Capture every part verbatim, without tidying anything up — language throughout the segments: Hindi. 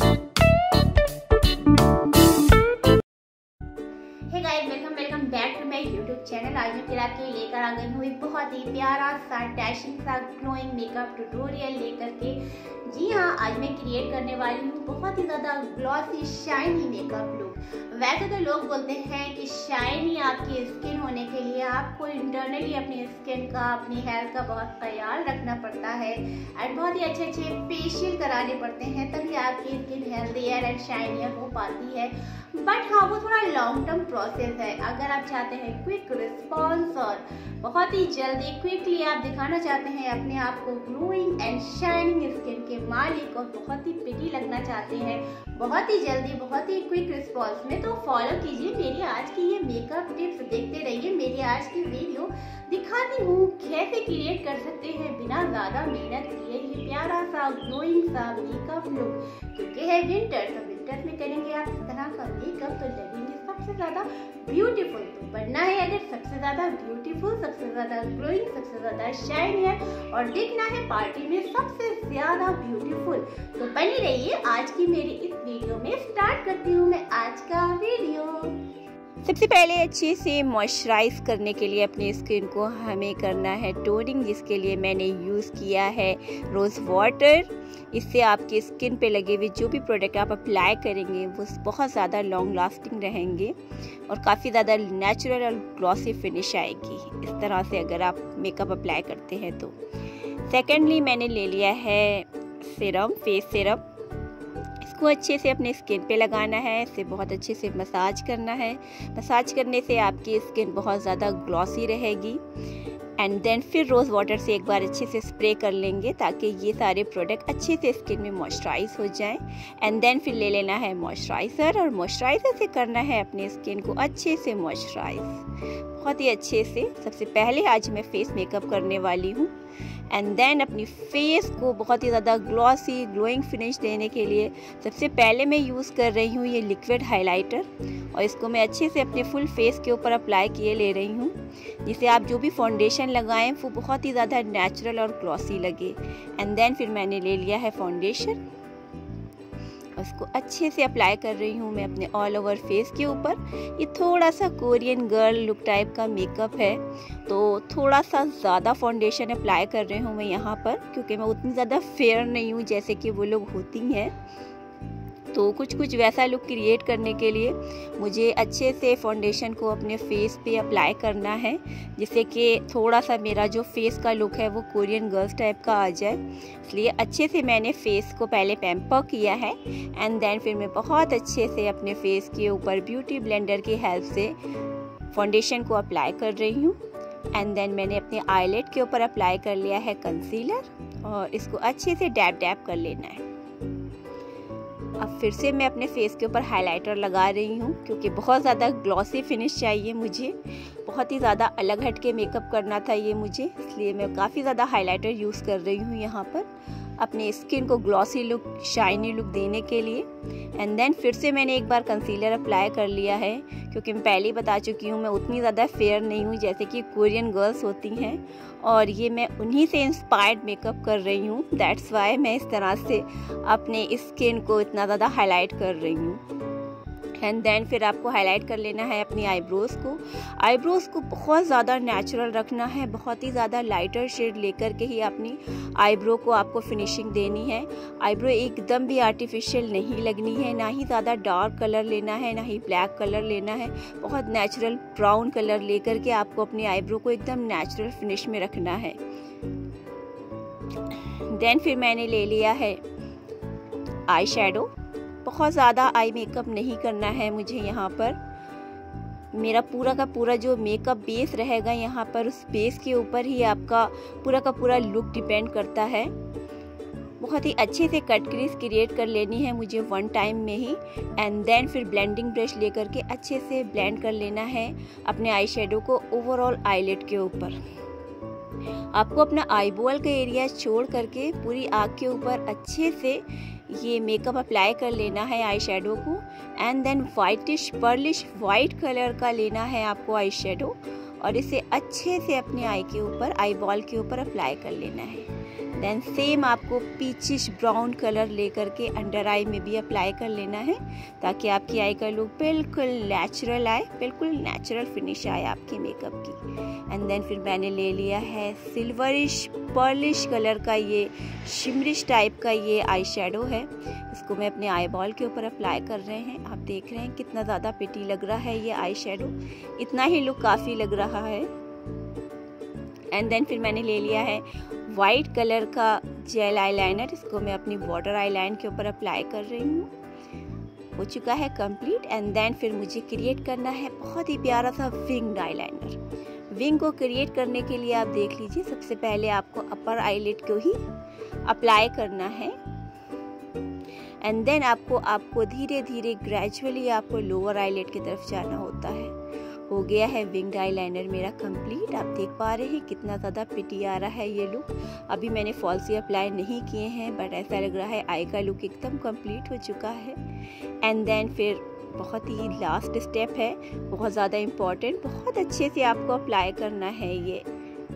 Welcome welcome back to my YouTube channel. आज मैं फिर आपके लिए लेकर आ गई हूँ एक बहुत ही प्यारा सा डैशिंग सा ग्लोइंग मेकअप ट्यूटोरियल लेकर के। जी हाँ, आज मैं क्रिएट करने वाली हूँ बहुत ही ज़्यादा ग्लॉसी शाइनी मेकअप लुक। वैसे तो लोग बोलते हैं कि शाइनी आपकी स्किन होने के लिए आपको इंटरनली अपनी स्किन का, अपनी हेल्थ का बहुत ख्याल रखना पड़ता है एंड बहुत ही अच्छे अच्छे फेशियल कराने पड़ते हैं, तभी आपकी स्किन हेल्दियर एंड शाइनियर हो पाती है। बट हाँ, वो थोड़ा लॉन्ग टर्म प्रोसेस है। अगर आप चाहते हैं क्विक रिस्पॉन्स और बहुत ही जल्दी क्विकली आप दिखाना चाहते हैं अपने आप को ग्लोइंग एंड शाइनिंग स्किन के मालिक और बहुत ही प्रिटी लगना चाहते हैं बहुत ही जल्दी, बहुत ही क्विक रिस्पॉन्स में, तो फॉलो कीजिए मेरी आज की ये मेकअप टिप्स। देखते रहिए मेरी आज की वीडियो। दिखाती हूँ कैसे क्रिएट कर सकते हैं बिना ज़्यादा मेहनत किए ये प्यारा सा ग्लोइंग सा मेकअप लुक। क्योंकि है विंटर, तो विंटर में करेंगे आप इस तरह का मेकअप तो लगेंगे सबसे ज़्यादा ब्यूटीफुल। तो बनना है अगर सबसे ज़्यादा ब्यूटीफुल, सबसे ज़्यादा ग्लोइंग, सबसे ज़्यादा शाइन है और दिखना है पार्टी में सबसे ज़्यादा ब्यूटीफुल, तो बनी रहिए आज की मेरी इस वीडियो में। स्टार्ट करती हूँ मैं आज का वीडियो। सबसे पहले अच्छे से मॉइस्चराइज करने के लिए अपनी स्किन को हमें करना है टोनिंग, जिसके लिए मैंने यूज़ किया है रोज़ वाटर। इससे आपकी स्किन पे लगे हुए जो भी प्रोडक्ट आप अप्लाई करेंगे वो बहुत ज़्यादा लॉन्ग लास्टिंग रहेंगे और काफ़ी ज़्यादा नेचुरल और ग्लॉसी फिनिश आएगी इस तरह से अगर आप मेकअप अप्लाई करते हैं तो। सेकेंडली मैंने ले लिया है सीरम, फेस सीरम। इसको अच्छे से अपने स्किन पे लगाना है, इसे बहुत अच्छे से मसाज करना है। मसाज करने से आपकी स्किन बहुत ज़्यादा ग्लॉसी रहेगी एंड देन फिर रोज़ वाटर से एक बार अच्छे से स्प्रे कर लेंगे ताकि ये सारे प्रोडक्ट अच्छे से स्किन में मॉइस्चराइज हो जाएं। एंड देन फिर ले लेना है मॉइस्चराइज़र और मॉइस्चराइज़र से करना है अपने स्किन को अच्छे से मॉइस्चराइज, बहुत ही अच्छे से। सबसे पहले आज मैं फेस मेकअप करने वाली हूँ एंड देन अपनी फेस को बहुत ही ज़्यादा ग्लॉसी ग्लोइंग फिनिश देने के लिए सबसे पहले मैं यूज़ कर रही हूँ ये लिक्विड हाइलाइटर और इसको मैं अच्छे से अपने फुल फेस के ऊपर अप्लाई किए ले रही हूँ, जिससे आप जो भी फाउंडेशन लगाएं वो बहुत ही ज़्यादा नेचुरल और ग्लॉसी लगे। एंड देन फिर मैंने ले लिया है फाउंडेशन, उसको अच्छे से अप्लाई कर रही हूँ मैं अपने ऑल ओवर फेस के ऊपर। ये थोड़ा सा कोरियन गर्ल लुक टाइप का मेकअप है तो थोड़ा सा ज़्यादा फाउंडेशन अप्लाई कर रही हूँ मैं यहाँ पर, क्योंकि मैं उतनी ज़्यादा फेयर नहीं हूँ जैसे कि वो लोग होती हैं। तो कुछ कुछ वैसा लुक क्रिएट करने के लिए मुझे अच्छे से फाउंडेशन को अपने फेस पे अप्लाई करना है, जिससे कि थोड़ा सा मेरा जो फेस का लुक है वो कोरियन गर्ल्स टाइप का आ जाए। इसलिए अच्छे से मैंने फेस को पहले पैम्पर किया है एंड देन फिर मैं बहुत अच्छे से अपने फेस के ऊपर ब्यूटी ब्लेंडर की हेल्प से फाउंडेशन को अप्लाई कर रही हूँ। एंड देन मैंने अपने आईलेट के ऊपर अप्लाई कर लिया है कंसीलर और इसको अच्छे से डैब डैब कर लेना है। अब फिर से मैं अपने फेस के ऊपर हाइलाइटर लगा रही हूँ, क्योंकि बहुत ज़्यादा ग्लॉसी फिनिश चाहिए मुझे, बहुत ही ज़्यादा अलग हट के मेकअप करना था ये मुझे, इसलिए मैं काफ़ी ज़्यादा हाइलाइटर यूज़ कर रही हूँ यहाँ पर अपने स्किन को ग्लॉसी लुक, शाइनी लुक देने के लिए। एंड देन फिर से मैंने एक बार कंसीलर अप्लाई कर लिया है, क्योंकि मैं पहले ही बता चुकी हूँ मैं उतनी ज़्यादा फेयर नहीं हूँ जैसे कि कोरियन गर्ल्स होती हैं और ये मैं उन्हीं से इंस्पायर्ड मेकअप कर रही हूँ। दैट्स वाई मैं इस तरह से अपने स्किन को इतना ज़्यादा हाईलाइट कर रही हूँ। एंड देन फिर आपको हाईलाइट कर लेना है अपनी आईब्रोज़ को। आईब्रोज़ को बहुत ज़्यादा नेचुरल रखना है, बहुत ही ज़्यादा लाइटर शेड लेकर के ही अपनी आईब्रो को आपको फिनिशिंग देनी है। आईब्रो एकदम भी आर्टिफिशियल नहीं लगनी है, ना ही ज़्यादा डार्क कलर लेना है, ना ही ब्लैक कलर लेना है। बहुत नेचुरल ब्राउन कलर लेकर के आपको अपनी आईब्रो को एकदम नेचुरल फिनिश में रखना है। देन फिर मैंने ले लिया है आई शेडो। बहुत ज़्यादा आई मेकअप नहीं करना है मुझे यहाँ पर। मेरा पूरा का पूरा जो मेकअप बेस रहेगा यहाँ पर, उस बेस के ऊपर ही आपका पूरा का पूरा लुक डिपेंड करता है। बहुत ही अच्छे से कट क्रीज क्रिएट कर लेनी है मुझे वन टाइम में ही। एंड देन फिर ब्लेंडिंग ब्रश लेकर के अच्छे से ब्लेंड कर लेना है अपने आई शेडो को ओवरऑल आईलिड के ऊपर। आपको अपना आईबॉल का एरिया छोड़ करके पूरी आँख के ऊपर अच्छे से ये मेकअप अप्लाई कर लेना है आई शेडो को। And then whitish pearlish white colour का लेना है आपको आई शेडो और इसे अच्छे से अपने आई के ऊपर, आई बॉल के ऊपर अप्लाई कर लेना है। देन सेम आपको पीचिश ब्राउन कलर लेकर के अंडर आई में भी अप्लाई कर लेना है ताकि आपकी आई का लुक बिल्कुल नेचुरल आए, बिल्कुल नेचुरल फिनिश आए आपके मेकअप की। एंड देन फिर मैंने ले लिया है सिल्वरिश पर्लिश कलर का ये शिमरिश टाइप का ये आई शेडो है। इसको मैं अपने आई बॉल के ऊपर अप्लाई कर रहे हैं। आप देख रहे हैं कितना ज़्यादा प्रिटी लग रहा है ये आई शेडो, इतना ही लुक काफ़ी लग रहा है। एंड देन फिर मैंने ले लिया है वाइट कलर का जेल आईलाइनर, इसको मैं अपनी वाटर आईलाइन के ऊपर अप्लाई कर रही हूँ। हो चुका है कंप्लीट। एंड देन फिर मुझे क्रिएट करना है बहुत ही प्यारा सा विंग्ड आईलाइनर। विंग को क्रिएट करने के लिए आप देख लीजिए, सबसे पहले आपको अपर आईलिड को ही अप्लाई करना है एंड देन आपको आपको धीरे धीरे ग्रेजुअली आपको लोअर आईलिड की तरफ जाना होता है। हो गया है विंग्ड आईलाइनर मेरा कंप्लीट। आप देख पा रहे हैं कितना ज़्यादा प्रिटी आ रहा है ये लुक। अभी मैंने फॉल्सी अप्लाई नहीं किए हैं बट ऐसा लग रहा है आई का लुक एकदम कंप्लीट हो चुका है। एंड देन फिर बहुत ही लास्ट स्टेप है, बहुत ज़्यादा इम्पॉर्टेंट, बहुत अच्छे से आपको अप्लाई करना है ये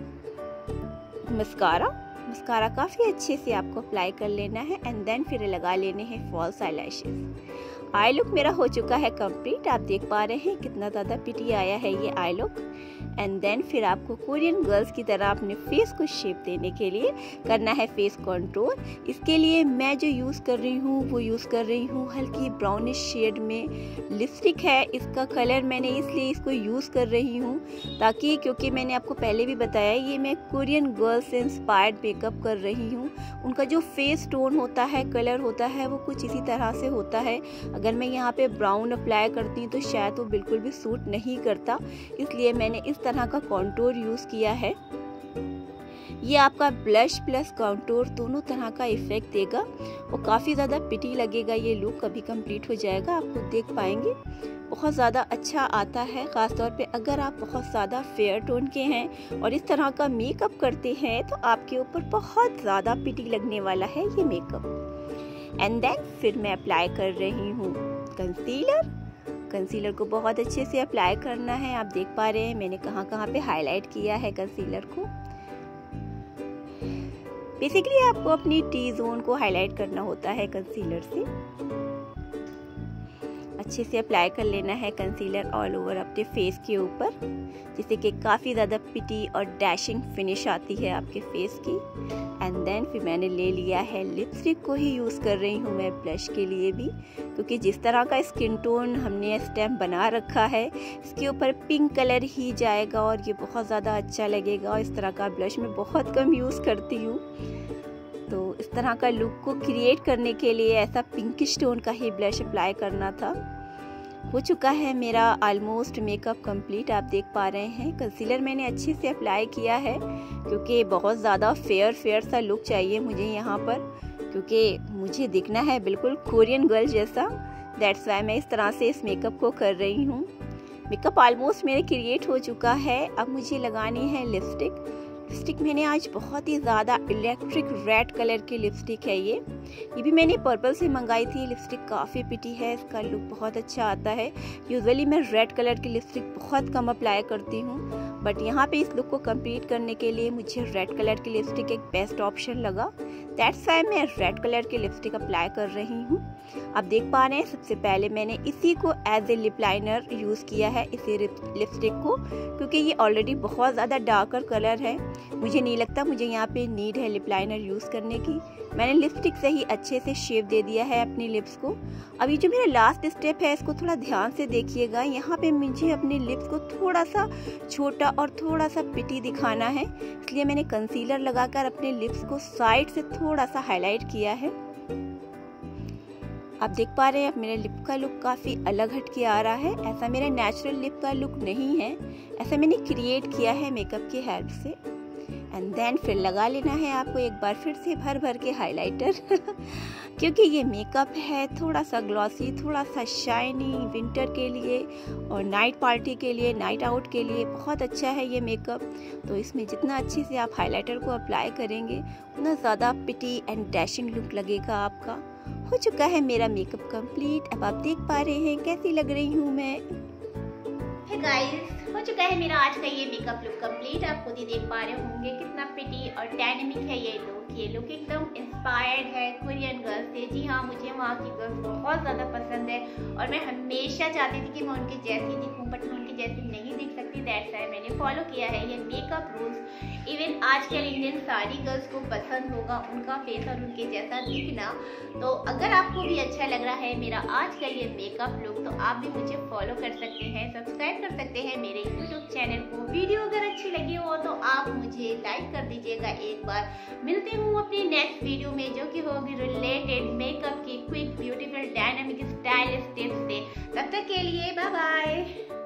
मस्कारा। मस्कारा काफ़ी अच्छे से आपको अप्लाई कर लेना है एंड देन फिर लगा लेने हैं फॉल्स आईलैशेस। आई लुक मेरा हो चुका है कंप्लीट। आप देख पा रहे हैं कितना ज़्यादा प्रिटी आया है ये आई लुक। एंड देन फिर आपको कोरियन गर्ल्स की तरह अपने फेस को शेप देने के लिए करना है फेस कंटूर। इसके लिए मैं जो यूज़ कर रही हूँ वो यूज़ कर रही हूँ हल्की ब्राउनिश शेड में लिपस्टिक है। इसका कलर मैंने इसलिए इसको यूज़ कर रही हूँ ताकि, क्योंकि मैंने आपको पहले भी बताया ये मैं कोरियन गर्ल्स से इंस्पायर्ड मेकअप कर रही हूँ। उनका जो फेस टोन होता है, कलर होता है, वो कुछ इसी तरह से होता है। अगर मैं यहाँ पे ब्राउन अप्लाई करती हूँ तो शायद वो बिल्कुल भी सूट नहीं करता, इसलिए मैंने इस तरह का कॉन्टूर यूज़ किया है। ये आपका ब्लश प्लस कॉन्टूर दोनों तरह का इफेक्ट देगा और काफ़ी ज़्यादा प्रिटी लगेगा ये लुक। अभी कंप्लीट हो जाएगा, आप खुद देख पाएंगे बहुत ज़्यादा अच्छा आता है। ख़ासतौर पे अगर आप बहुत ज़्यादा फेयर टोन के हैं और इस तरह का मेकअप करते हैं तो आपके ऊपर बहुत ज़्यादा प्रिटी लगने वाला है ये मेकअप। एंड देन फिर मैं अप्लाई कर रही हूँ कंसीलर। कंसीलर को बहुत अच्छे से अप्लाई करना है। आप देख पा रहे हैं मैंने कहाँ कहाँ पे हाईलाइट किया है कंसीलर को। बेसिकली आपको अपनी टी जोन को हाईलाइट करना होता है कंसीलर से। अच्छे से अप्लाई कर लेना है कंसीलर ऑल ओवर अपने फेस के ऊपर, जिससे कि काफ़ी ज़्यादा प्रिटी और डैशिंग फिनिश आती है आपके फेस की। एंड देन फिर मैंने ले लिया है लिपस्टिक को ही यूज़ कर रही हूँ मैं ब्लश के लिए भी, क्योंकि जिस तरह का स्किन टोन हमने स्टेम बना रखा है इसके ऊपर पिंक कलर ही जाएगा और ये बहुत ज़्यादा अच्छा लगेगा। और इस तरह का ब्लश मैं बहुत कम यूज़ करती हूँ, तो इस तरह का लुक को क्रिएट करने के लिए ऐसा पिंकिश टोन का ही ब्लश अप्लाई करना था। हो चुका है मेरा ऑलमोस्ट मेकअप कंप्लीट। आप देख पा रहे हैं कंसीलर मैंने अच्छे से अप्लाई किया है क्योंकि बहुत ज़्यादा फेयर फेयर सा लुक चाहिए मुझे यहाँ पर, क्योंकि मुझे दिखना है बिल्कुल कोरियन गर्ल जैसा। दैट्स वाई मैं इस तरह से इस मेकअप को कर रही हूँ। मेकअप ऑलमोस्ट मेरे क्रिएट हो चुका है। अब मुझे लगानी है लिपस्टिक। लिपस्टिक मैंने आज बहुत ही ज़्यादा इलेक्ट्रिक रेड कलर की लिपस्टिक है ये ये भी मैंने पर्पल से मंगाई थी। लिपस्टिक काफ़ी प्रिटी है, इसका लुक बहुत अच्छा आता है। यूजुअली मैं रेड कलर की लिपस्टिक बहुत कम अप्लाई करती हूँ, बट यहाँ पे इस लुक को कंप्लीट करने के लिए मुझे रेड कलर की लिपस्टिक एक बेस्ट ऑप्शन लगा। दैट्स वाई मैं रेड कलर की लिपस्टिक अप्लाई कर रही हूँ। आप देख पा रहे हैं सबसे पहले मैंने इसी को as a lip liner use किया है, इसी लिपस्टिक को, क्योंकि ये ऑलरेडी बहुत ज़्यादा डार्कर कलर है। मुझे नहीं लगता मुझे यहाँ पे नीड है लिप लाइनर यूज़ करने की। मैंने लिपस्टिक से ही अच्छे से शेप दे दिया है अपनी लिप्स को। अभी जो मेरा लास्ट स्टेप है इसको थोड़ा ध्यान से देखिएगा। यहाँ पे मुझे अपने लिप्स को थोड़ा सा छोटा और थोड़ा सा प्रिटी दिखाना है, इसलिए मैंने कंसीलर लगाकर अपने लिप्स को साइड से थोड़ा सा हाईलाइट किया है। आप देख पा रहे हैं अब मेरे लिप का लुक काफ़ी अलग हट के आ रहा है। ऐसा मेरा नेचुरल लिप का लुक नहीं है, ऐसा मैंने क्रिएट किया है मेकअप की हेल्प से। एंड देन फिर लगा लेना है आपको एक बार फिर से भर भर के हाइलाइटर क्योंकि ये मेकअप है थोड़ा सा ग्लॉसी, थोड़ा सा शाइनी, विंटर के लिए और नाइट पार्टी के लिए, नाइट आउट के लिए बहुत अच्छा है ये मेकअप। तो इसमें जितना अच्छे से आप हाइलाइटर को अप्लाई करेंगे उतना ज़्यादा प्रिटी एंड डैशिंग लुक लगेगा आपका। हो चुका है मेरा मेकअप कंप्लीट। अब आप देख पा रहे हैं कैसी लग रही हूँ मैं। हे गाइस, हो चुका है मेरा आज का ये मेकअप लुक कंप्लीट। आप खुद ही देख पा रहे होंगे कितना प्रिटी और डायनेमिक है ये लुक। ये लुक एकदम इंस्पायर्ड है कोरियन गर्ल्स से। जी हाँ, मुझे वहाँ की गर्ल्स बहुत ज़्यादा पसंद है और मैं हमेशा चाहती थी कि मैं उनके जैसी दिखूँ, बट मैं उनके जैसी नहीं दिख सकती। दैट्स व्हाई मैंने फॉलो किया है ये मेकअप रूल्स। इवन आजकल इंडियन सारी गर्ल्स को पसंद होगा उनका फेस और उनके जैसा दिखना। तो अगर आपको भी अच्छा लग रहा है मेरा आज का ये मेकअप लुक, तो आप भी मुझे फॉलो कर सकते हैं, सब्सक्राइब कर सकते हैं मेरे यूट्यूब चैनल को। वीडियो अगर अच्छी लगी हो तो आप मुझे लाइक कर दीजिएगा एक बार। मिलती हूँ अपनी नेक्स्ट वीडियो में, जो कि होगी रिलेटेड मेकअप की quick beautiful dynamic stylish tips से। तब तक के लिए बाय बाय।